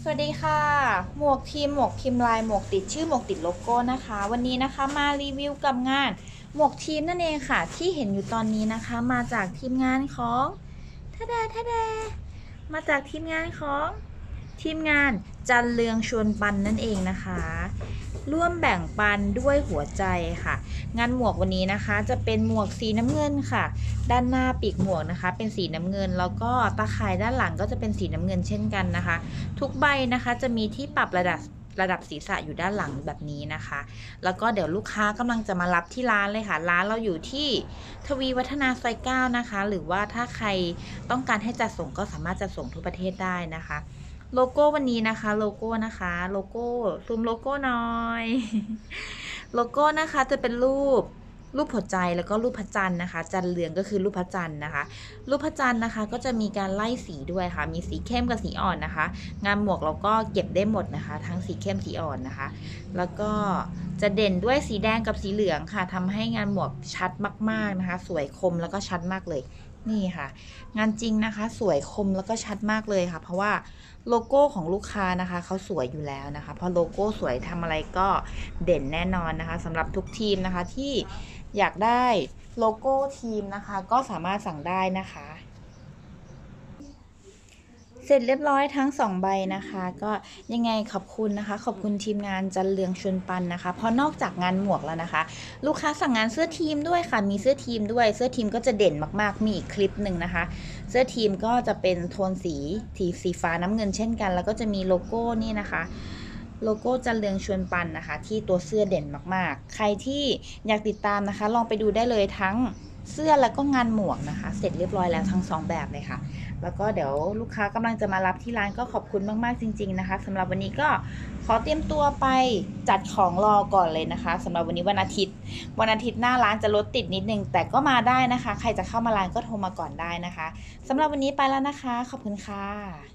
สวัสดีค่ะหมวกทีมหมวกพิมพ์ลายหมวกติดชื่อหมวกติดโลโก้นะคะวันนี้นะคะมารีวิวกับงานหมวกทีมนั่นเองค่ะที่เห็นอยู่ตอนนี้นะคะมาจากทีมงานของทะเดมาจากทีมงานของทีมงานจันเลืองชวนปันนั่นเองนะคะร่วมแบ่งปันด้วยหัวใจค่ะงานหมวกวันนี้นะคะจะเป็นหมวกสีน้ำเงินค่ะด้านหน้าปีกหมวกนะคะเป็นสีน้ำเงินแล้วก็ตาข่ายด้านหลังก็จะเป็นสีน้ำเงินเช่นกันนะคะทุกใบนะคะจะมีที่ปรับระดับศีรษะอยู่ด้านหลังแบบนี้นะคะแล้วก็เดี๋ยวลูกค้ากำลังจะมารับที่ร้านเลยค่ะร้านเราอยู่ที่ทวีวัฒนาซอย9นะคะหรือว่าถ้าใครต้องการให้จัดส่งก็สามารถจัดส่งทั่วประเทศได้นะคะโลโก้วันนี้นะคะโลโก้ซูมโลโก้หน่อยโลโก้นะคะจะเป็นรูปหัวใจแล้วก็รูปพระจันทร์นะคะจันเรืองก็คือรูปพระจันทร์นะคะรูปพระจันทร์นะคะก็จะมีการไล่สีด้วยค่ะมีสีเข้มกับสีอ่อนนะคะงานหมวกเราก็เก็บได้หมดนะคะทั้งสีเข้มสีอ่อนนะคะแล้วก็จะเด่นด้วยสีแดงกับสีเหลืองค่ะทำให้งานหมวกชัดมากๆนะคะสวยคมแล้วก็ชัดมากเลยนี่ค่ะงานจริงนะคะสวยคมแล้วก็ชัดมากเลยค่ะเพราะว่าโลโก้ของลูกค้านะคะเขาสวยอยู่แล้วนะคะพอโลโก้สวยทำอะไรก็เด่นแน่นอนนะคะสำหรับทุกทีมนะคะที่อยากได้โลโก้ทีมนะคะก็สามารถสั่งได้นะคะเสร็จเรียบร้อยทั้ง2ใบนะคะก็ยังไงขอบคุณนะคะขอบคุณทีมงานจันเลืองชวนปันนะคะเพราะนอกจากงานหมวกแล้วนะคะลูกค้าสั่งงานเสื้อทีมด้วยค่ะมีเสื้อทีมด้วยเสื้อทีมก็จะเด่นมากๆมีอีกคลิปหนึ่งนะคะเสื้อทีมก็จะเป็นโทนสีฟ้าน้ำเงินเช่นกันแล้วก็จะมีโลโก้นี่นะคะโลโก้จันเลืองชวนปันนะคะที่ตัวเสื้อเด่นมากๆใครที่อยากติดตามนะคะลองไปดูได้เลยทั้งเสื้อแล้วก็งานหมวกนะคะเสร็จเรียบร้อยแล้วทั้ง2แบบเลยค่ะแล้วก็เดี๋ยวลูกค้ากำลังจะมารับที่ร้านก็ขอบคุณมากๆจริงๆนะคะสำหรับวันนี้ก็ขอเตรียมตัวไปจัดของรอก่อนเลยนะคะสำหรับวันนี้วันอาทิตย์หน้าร้านจะรถติดนิดนึงแต่ก็มาได้นะคะใครจะเข้ามาร้านก็โทรมาก่อนได้นะคะสำหรับวันนี้ไปแล้วนะคะขอบคุณค่ะ